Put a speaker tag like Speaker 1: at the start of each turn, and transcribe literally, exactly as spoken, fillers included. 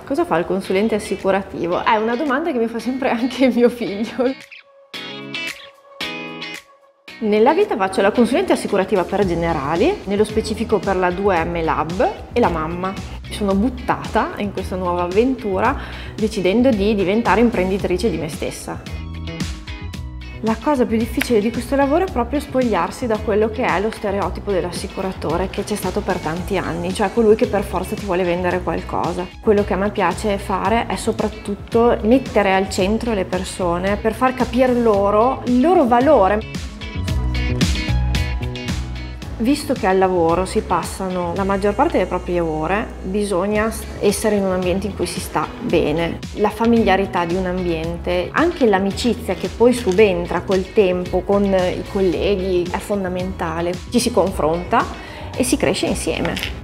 Speaker 1: Cosa fa il consulente assicurativo? È una domanda che mi fa sempre anche mio figlio. Nella vita faccio la consulente assicurativa per Generali, nello specifico per la due M Lab e la mamma. Mi sono buttata in questa nuova avventura decidendo di diventare imprenditrice di me stessa. La cosa più difficile di questo lavoro è proprio spogliarsi da quello che è lo stereotipo dell'assicuratore che c'è stato per tanti anni, cioè colui che per forza ti vuole vendere qualcosa. Quello che a me piace fare è soprattutto mettere al centro le persone per far capire loro il loro valore. Visto che al lavoro si passano la maggior parte delle proprie ore, bisogna essere in un ambiente in cui si sta bene. La familiarità di un ambiente, anche l'amicizia che poi subentra col tempo con i colleghi è fondamentale. Ci si confronta e si cresce insieme.